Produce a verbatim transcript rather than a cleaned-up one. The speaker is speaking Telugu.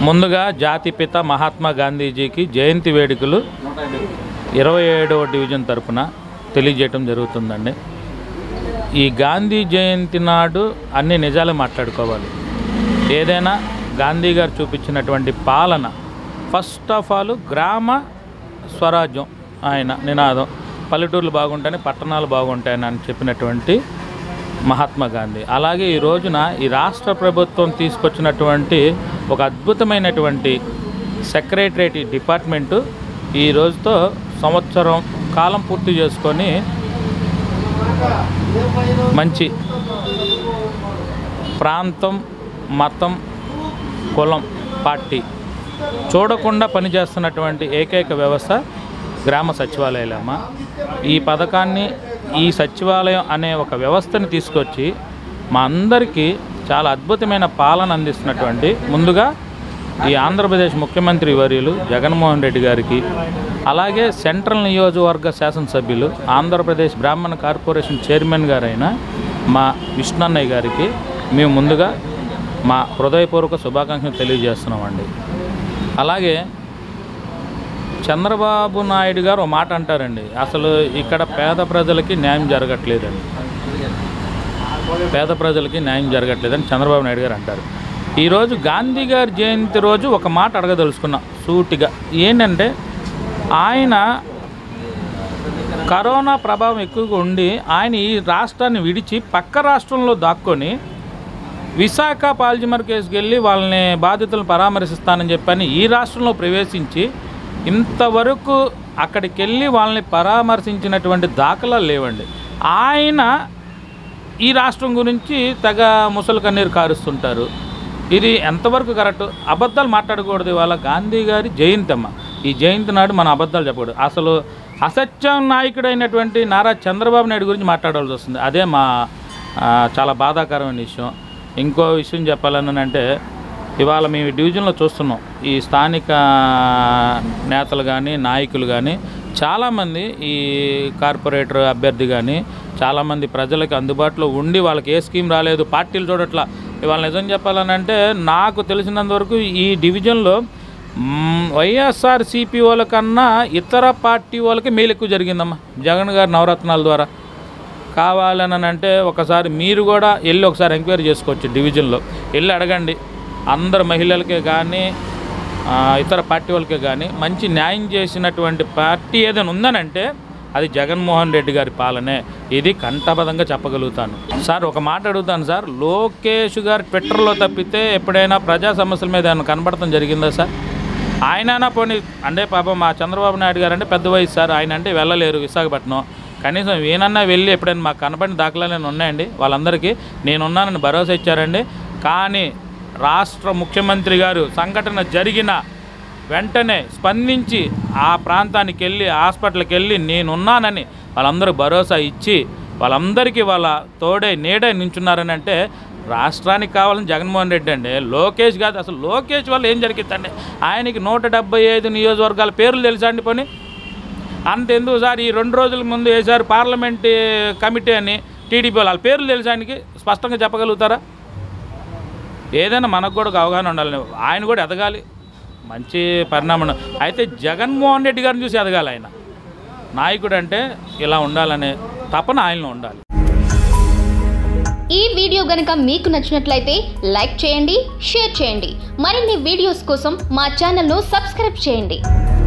ముందుగా జాతిపిత మహాత్మా గాంధీజీకి జయంతి వేడుకలు ఇరవై ఏడవ డివిజన్ తరపున తెలియజేయటం జరుగుతుందండి. ఈ గాంధీ జయంతి నాడు అన్ని నిజాలు మాట్లాడుకోవాలి. ఏదైనా గాంధీ గారు చూపించినటువంటి పాలన, ఫస్ట్ ఆఫ్ ఆల్ గ్రామ స్వరాజ్యం ఆయన నినాదం, పల్లెటూర్లు బాగుంటాయని పట్టణాలు బాగుంటాయని అని చెప్పినటువంటి మహాత్మా గాంధీ. అలాగే ఈ రోజున ఈ రాష్ట్ర ప్రభుత్వం తీసుకొచ్చినటువంటి ఒక అద్భుతమైనటువంటి సెక్రటరేట్ డిపార్ట్మెంటు ఈ రోజుతో సంవత్సరం కాలం పూర్తి చేసుకొని మంచి ప్రాంతం, మతం, కులం, పార్టీ చూడకుండా పనిచేస్తున్నటువంటి ఏకైక వ్యవస్థ గ్రామ సచివాలయాలమ్మ. ఈ పథకాన్ని, ఈ సచివాలయం అనే ఒక వ్యవస్థని తీసుకొచ్చి మా అందరికీ చాలా అద్భుతమైన పాలన అందిస్తున్నటువంటి ముందుగా ఈ ఆంధ్రప్రదేశ్ ముఖ్యమంత్రి వర్యులు జగన్మోహన్ రెడ్డి గారికి, అలాగే సెంట్రల్ నియోజకవర్గ శాసనసభ్యులు ఆంధ్రప్రదేశ్ బ్రాహ్మణ కార్పొరేషన్ చైర్మన్ గారైన మా విష్ణన్నయ్య గారికి మేము ముందుగా మా హృదయపూర్వక శుభాకాంక్షలు తెలియజేస్తున్నామండి. అలాగే చంద్రబాబు నాయుడు గారు ఒక మాట అంటారండి, అసలు ఇక్కడ పేద ప్రజలకి న్యాయం జరగట్లేదండి, పేద ప్రజలకి న్యాయం జరగట్లేదని చంద్రబాబు నాయుడు గారు అంటారు. ఈరోజు గాంధీ గారి జయంతి రోజు ఒక మాట అడగదలుచుకున్నా సూటిగా. ఏంటంటే ఆయన కరోనా ప్రభావం ఎక్కువగా ఉండి ఆయన ఈ రాష్ట్రాన్ని విడిచి పక్క రాష్ట్రంలో దాక్కొని విశాఖ పాల్జిమర్ కేసుకి వెళ్ళి వాళ్ళని బాధితులను పరామర్శిస్తానని చెప్పని ఈ రాష్ట్రంలో ప్రవేశించి ఇంతవరకు అక్కడికి వెళ్ళి వాళ్ళని పరామర్శించినటువంటి దాఖలాలు లేవండి. ఆయన ఈ రాష్ట్రం గురించి తెగ ముసలి కన్నీరు కారుస్తుంటారు. ఇది ఎంతవరకు కరెక్ట్? అబద్ధాలు మాట్లాడకూడదు. ఇవాళ గాంధీ గారి జయంతి అమ్మ. ఈ జయంతి నాడు మనం అబద్ధాలు చెప్పకూడదు. అసలు అసత్యం నాయకుడైనటువంటి నారా చంద్రబాబు నాయుడు గురించి మాట్లాడాల్సి వస్తుంది. అదే మా చాలా బాధాకరమైన విషయం. ఇంకో విషయం చెప్పాలని అంటే ఇవాళ మేము డివిజన్లో చూస్తున్నాం, ఈ స్థానిక నేతలు కానీ నాయకులు కానీ చాలామంది, ఈ కార్పొరేటర్ అభ్యర్థి కానీ చాలామంది ప్రజలకు అందుబాటులో ఉండి వాళ్ళకి ఏ స్కీమ్ రాలేదు, పార్టీలు చూడట్లా. ఇవాళ నిజం చెప్పాలని అంటే నాకు తెలిసినంతవరకు ఈ డివిజన్లో వైఎస్ఆర్సీపీ వాళ్ళ కన్నా ఇతర పార్టీ వాళ్ళకి మేలు ఎక్కువ జరిగిందమ్మా జగన్ గారి నవరత్నాల ద్వారా. కావాలని అంటే ఒకసారి మీరు కూడా వెళ్ళి ఒకసారి ఎంక్వైరీ చేసుకోవచ్చు. డివిజన్లో వెళ్ళి అడగండి. అందరు మహిళలకే కానీ ఇతర పార్టీ వాళ్ళకే కానీ మంచి న్యాయం చేసినటువంటి పార్టీ ఏదైనా ఉందనంటే అది జగన్మోహన్ రెడ్డి గారి పాలనే. ఇది కంఠబద్ధంగా చెప్పగలుగుతాను. సార్ ఒక మాట అడుగుతాను సార్, లోకేష్ గారు ట్విట్టర్లో తప్పితే ఎప్పుడైనా ప్రజా సమస్యల మీద ఏమైనా కనపడటం జరిగిందా సార్? ఆయనైనా పోనీ అంటే పాపం మా చంద్రబాబు నాయుడు గారు అంటే పెద్ద వయసు సార్, ఆయన అంటే వెళ్ళలేరు విశాఖపట్నం. కనీసం ఈయనన్నా వెళ్ళి ఎప్పుడైనా మాకు కనపడిన దాఖలాలు ఉన్నాయండి. వాళ్ళందరికీ నేనున్నానని భరోసా ఇచ్చారండి. కానీ రాష్ట్ర ముఖ్యమంత్రి గారు సంఘటన జరిగిన వెంటనే స్పందించి ఆ ప్రాంతానికి వెళ్ళి హాస్పిటల్కి వెళ్ళి నేనున్నానని వాళ్ళందరూ భరోసా ఇచ్చి వాళ్ళందరికీ వాళ్ళ తోడే నీడే నించున్నారని అంటే రాష్ట్రానికి కావాలని జగన్మోహన్ రెడ్డి అండి, లోకేష్ కాదు. అసలు లోకేష్ వల్ల ఏం జరిగిద్దండి? ఆయనకి నూట డెబ్బై ఐదు నియోజకవర్గాల పేర్లు తెలుసా అండి? పోనీ అంతెందుకు సార్, ఈ రెండు రోజుల ముందు వేసారు పార్లమెంట్ కమిటీ అని టీడీపీ వాళ్ళ పేర్లు తెలుసా ఆయనకి? స్పష్టంగా చెప్పగలుగుతారా? ఏదైనా మనకు కూడా అవగాహన ఉండాలి. ఆయన కూడా ఎదగాలి, మంచి పరిణామం. అయితే జగన్మోహన్ రెడ్డి గారిని చూసి ఎదగాలి. ఆయన నాయకుడు అంటే ఇలా ఉండాలనే తపన ఆయనలో ఉండాలి. ఈ వీడియో గనుక మీకు నచ్చినట్లయితే లైక్ చేయండి, షేర్ చేయండి. మరిన్ని వీడియోస్ కోసం మా ఛానల్ను సబ్స్క్రైబ్ చేయండి.